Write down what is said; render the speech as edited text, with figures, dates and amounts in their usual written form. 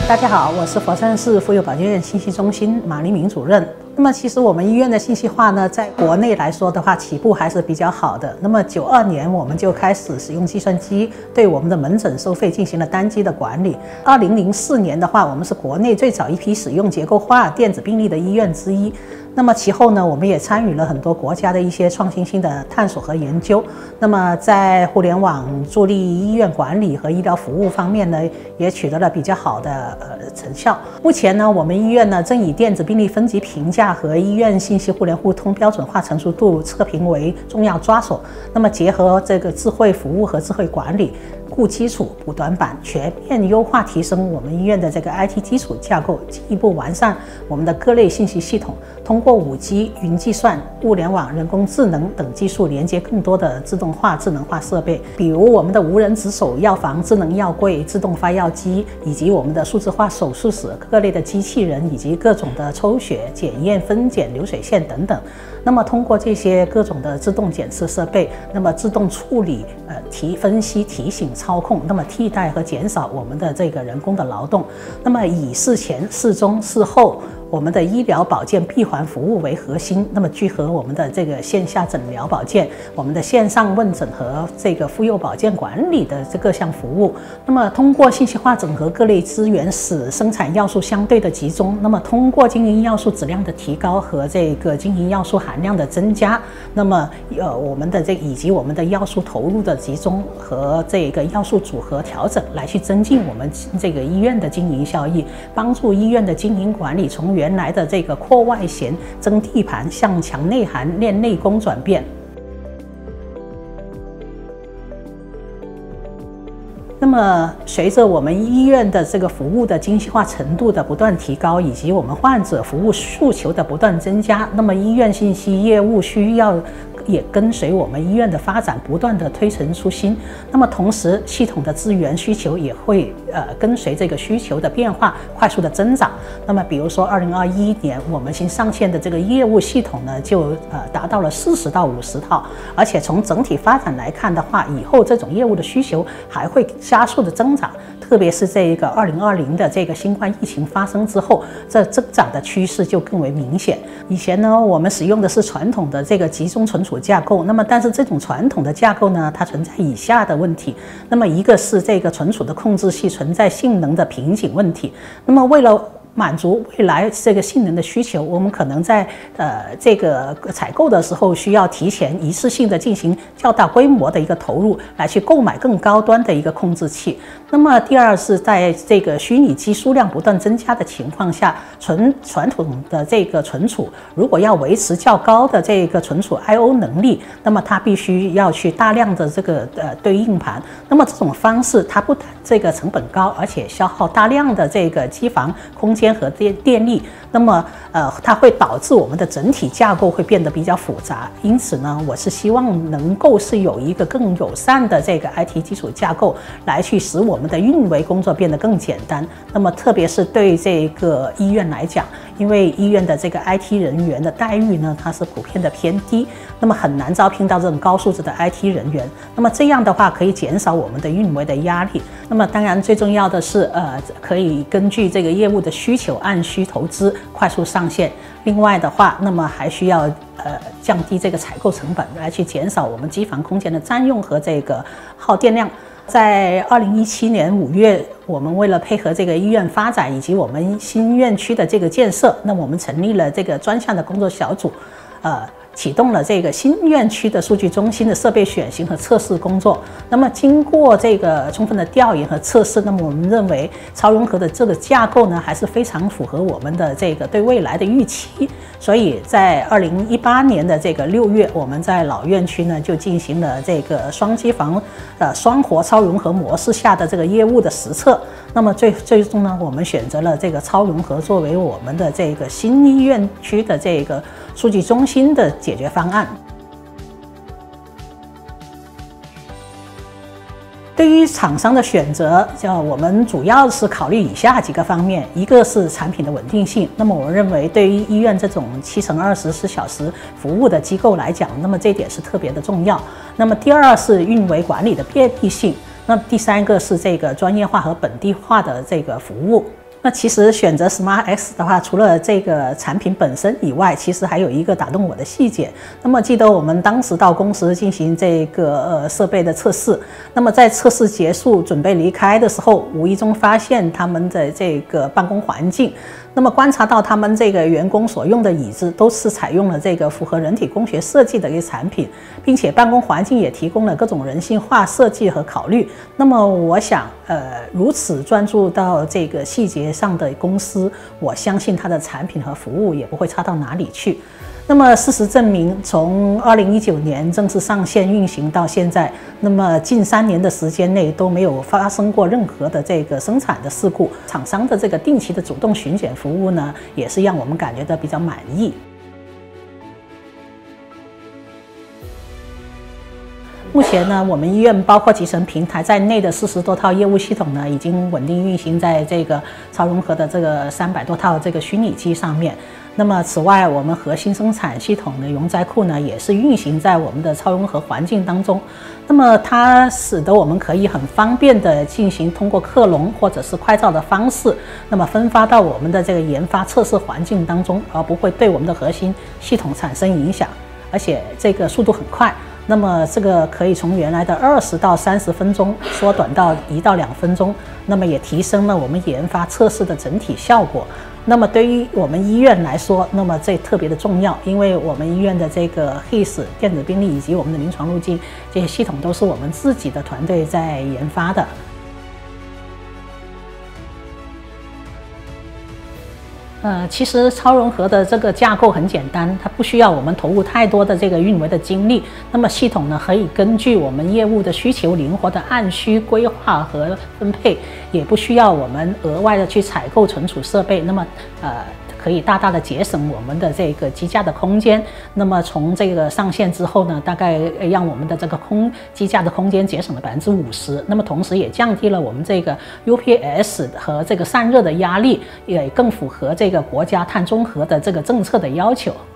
大家好，我是佛山市妇幼保健院信息中心马丽明主任。那么其实我们医院的信息化呢，在国内来说的话，起步还是比较好的。那么92年我们就开始使用计算机对我们的门诊收费进行了单机的管理。2004年的话，我们是国内最早一批使用结构化电子病历的医院之一。那么其后呢，我们也参与了很多国家的一些创新性的探索和研究。那么在互联网助力医院管理和医疗服务方面呢，也取得了比较好的成效。目前呢，我们医院呢正以电子病历分级评价和医院信息互联互通标准化成熟度测评为重要抓手。那么结合这个智慧服务和智慧管理，固基础补短板，全面优化提升我们医院的这个 IT 基础架构，进一步完善我们的各类信息系统，通过5G、云计算、物联网、人工智能等技术连接更多的自动化、智能化设备，比如我们的无人值守药房、智能药柜、自动发药机，以及我们的数字化手术室、各类的机器人，以及各种的抽血、检验、分拣、流水线等等。那么通过这些各种的自动检测设备，那么自动处理、分析、提醒、操控，那么替代和减少我们的这个人工的劳动。那么以事前、事中、事后我们的医疗保健闭环服务为核心，那么聚合我们的这个线下诊疗保健、我们的线上问诊和这个妇幼保健管理的这各项服务。那么通过信息化整合各类资源，使生产要素相对的集中。那么通过经营要素质量的提高和这个经营要素含量的增加，那么我们的以及我们的要素投入的集中和这个要素组合调整，来去增进我们这个医院的经营效益，帮助医院的经营管理从原来的这个扩外衔、争地盘向强内涵、练内功转变。那么随着我们医院的这个服务的精细化程度的不断提高，以及我们患者服务诉求的不断增加，那么医院信息业务需要也跟随我们医院的发展不断的推陈出新。那么同时系统的资源需求也会跟随这个需求的变化快速的增长。那么比如说2021年我们新上线的这个业务系统呢，就达到了40到50套，而且从整体发展来看的话，以后这种业务的需求还会加速的增长，特别是这个2020的这个新冠疫情发生之后，这增长的趋势就更为明显。以前呢，我们使用的是传统的这个集中存储架构，那么但是这种传统的架构呢，它存在以下的问题。那么一个是这个存储的控制器存在性能的瓶颈问题。那么为了满足未来这个性能的需求，我们可能在这个采购的时候需要提前一次性的进行较大规模的一个投入，来去购买更高端的一个控制器。那么第二是在这个虚拟机数量不断增加的情况下，传统的这个存储如果要维持较高的这个存储 I/O 能力，那么它必须要去大量的这个对硬盘。那么这种方式它不但这个成本高，而且消耗大量的这个机房空间和电力，那么它会导致我们的整体架构会变得比较复杂。因此呢，我是希望能够是有一个更友善的这个 IT 基础架构，来去使我们的运维工作变得更简单。那么特别是对这个医院来讲，因为医院的这个 IT 人员的待遇呢，它是普遍的偏低，那么很难招聘到这种高素质的 IT 人员。那么这样的话，可以减少我们的运维的压力。那么当然最重要的是，可以根据这个业务的需求按需投资，快速上线。另外的话，那么还需要降低这个采购成本，来去减少我们机房空间的占用和这个耗电量。在2017年5月，我们为了配合这个医院发展以及我们新院区的这个建设，那我们成立了这个专项的工作小组，启动了这个新院区的数据中心的设备选型和测试工作。那么经过这个充分的调研和测试，那么我们认为超融合的这个架构呢，还是非常符合我们的这个对未来的预期。所以在2018年的这个6月，我们在老院区呢就进行了这个双机房双活超融合模式下的这个业务的实测。那么最终呢，我们选择了这个超融合作为我们的这个新医院区的这个数据中心的解决方案。对于厂商的选择，我们主要是考虑以下几个方面：一个是产品的稳定性。那么我认为，对于医院这种7×24小时服务的机构来讲，那么这一点是特别的重要。那么第二是运维管理的便利性。那第三个是这个专业化和本地化的这个服务。 那其实选择 Smart X 的话，除了这个产品本身以外，其实还有一个打动我的细节。那么记得我们当时到公司进行这个设备的测试，那么在测试结束准备离开的时候，无意中发现他们的这个办公环境，那么观察到他们这个员工所用的椅子都是采用了这个符合人体工学设计的一个产品，并且办公环境也提供了各种人性化设计和考虑。那么我想，如此专注到这个细节上的公司，我相信它的产品和服务也不会差到哪里去。那么事实证明，从2019年正式上线运行到现在，那么近3年的时间内都没有发生过任何的这个生产的事故。厂商的这个定期的主动巡检服务呢，也是让我们感觉到比较满意。目前呢，我们医院包括集成平台在内的40多套业务系统呢，已经稳定运行在这个超融合的这个300多套这个虚拟机上面。那么此外，我们核心生产系统的容载库呢，也是运行在我们的超融合环境当中。那么它使得我们可以很方便的进行通过克隆或者是快照的方式，那么分发到我们的这个研发测试环境当中，而不会对我们的核心系统产生影响，而且这个速度很快。那么这个可以从原来的20到30分钟缩短到1到2分钟，那么也提升了我们研发测试的整体效果。那么对于我们医院来说，那么这特别的重要，因为我们医院的这个 HIS 电子病历以及我们的临床路径这些系统都是我们自己的团队在研发的。其实超融合的这个架构很简单，它不需要我们投入太多的这个运维的精力。那么系统呢，可以根据我们业务的需求灵活的按需规划和分配，也不需要我们额外的去采购存储设备。那么可以大大的节省我们的这个机架的空间。那么从这个上线之后呢，大概让我们的这个机架的空间节省了50%。那么同时也降低了我们这个 UPS 和这个散热的压力，也更符合这个国家碳中和的这个政策的要求。